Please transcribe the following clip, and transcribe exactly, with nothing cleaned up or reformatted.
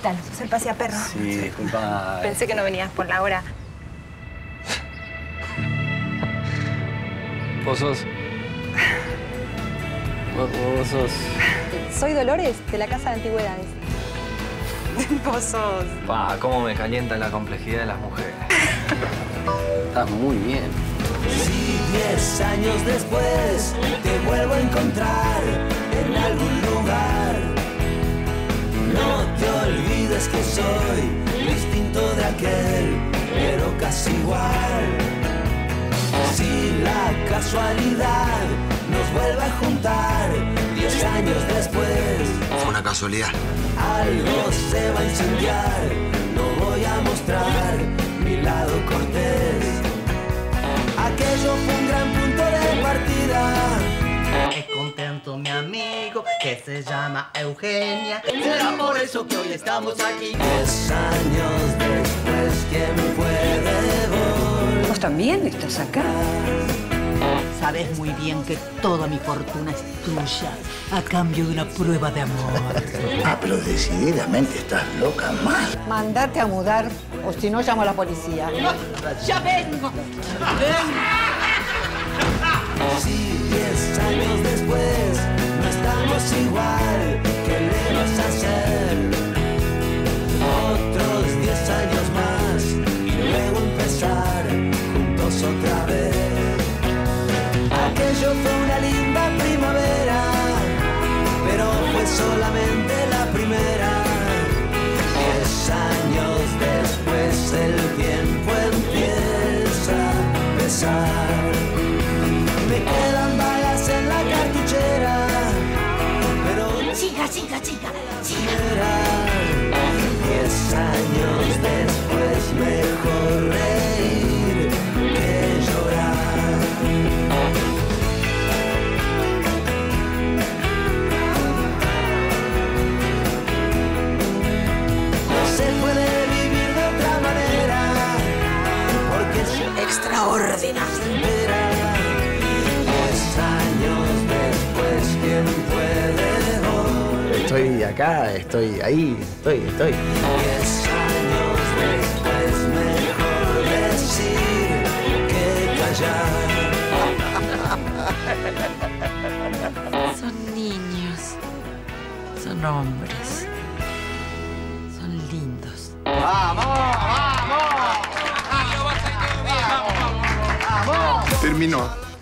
tal? ¿Sos el paseaperro? Sí, disculpa. Pensé que no venías por la hora. Vos sos... Vos, vos sos... Soy Dolores, de la Casa de Antigüedades. Vos sos... Pa, cómo me calienta la complejidad de las mujeres. Estás muy bien. Si diez años después te vuelvo a encontrar en algún lugar, no te olvides que soy distinto de aquel, pero casi igual. Si la casualidad nos vuelve a juntar diez años después, fue una casualidad. Algo se va a incendiar, no voy a mostrar mi lado cortés. Aquello fue un gran punto de partida. Es contento mi amigo que se llama Eugenia. Será por eso que hoy estamos aquí. Diez años después, ¿quién puede volver? ¿Vos también estás acá? Sabes muy bien que toda mi fortuna es tuya a cambio de una prueba de amor. Ah, pero decididamente estás loca más. Mandate a mudar o si no llamo a la policía. ¡Ya vengo! Si diez años después no estamos igual, ¿qué le vas a hacer? Otros diez años más y luego empezar juntos otra vez. Aquello fue una linda primavera, pero fue solamente la primera. Diez años después el tiempo empieza a pesar. Me quedan balas en la cartuchera, pero... Chica, chica, chica, chica. Diez años después mejor reír que llorar. No se puede vivir de otra manera, porque es extraordinario. Estoy acá, estoy ahí, estoy, estoy. Diez años después mejor decir que callar. Son niños, son hombres, son lindos. ¡Vamos, vamos! ¡Vamos! Terminó.